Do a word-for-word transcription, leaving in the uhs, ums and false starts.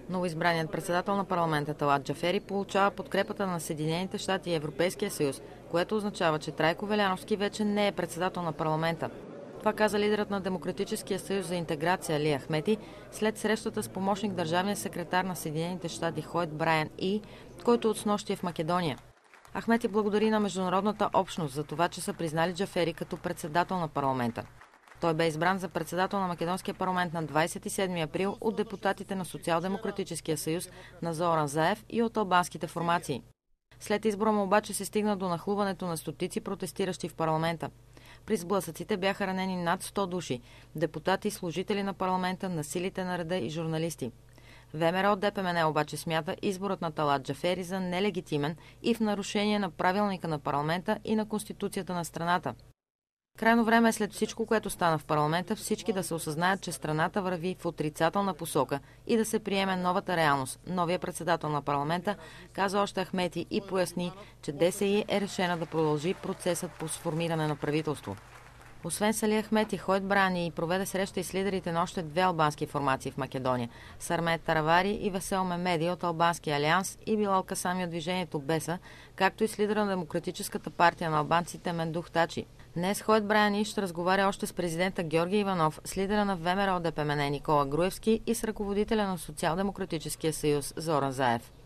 Новоизбраният председател на парламента Талат Джафери получава подкрепата на Съединените щати и Европейския съюз, което означава, че Трайко Веляновски вече не е председател на парламента. Това каза лидерът на Демократическия съюз за интеграция Али Ахмети след срещата с помощник държавния секретар на Съединените щати Хойд Брайан И, който от снощи е в Македония. Ахмети благодари на международната общност за това, че са признали Джафери като председател на парламента. Той бе избран за председател на Македонския парламент на двадесет и седми април от депутатите на Социал-демократическия съюз на Зоран Заев и от албанските формации. След избора му обаче се стигна до нахлуването на стотици протестиращи в парламента. При сблъсъците бяха ранени над сто души – депутати, служители на парламента, на силите на реда и журналисти. ВМРО Д П М Н обаче смята изборът на Талат Джафери за нелегитимен и в нарушение на правилника на парламента и на Конституцията на страната. Крайно време е след всичко, което стана в парламента, всички да се осъзнаят, че страната върви в отрицателна посока и да се приеме новата реалност. Новия председател на парламента каза още Ахмети и поясни, че Д С И е решена да продължи процесът по сформиране на правителство. Освен с Али Ахмети, Хойд Брани проведе среща и с лидерите на още две албански формации в Македония – Сармет Таравари и Весел Мемеди от Албанския алианс и Билал Касами от движението Беса, както и с лидера на Демократическата партия на албанците Мендух Тачи. Днес Хойд Брани ще разговаря още с президента Георги Иванов, с лидера на ВМРО Д П М Н Никола Груевски и с ръководителя на Социал-демократическия съюз Зоран Заев.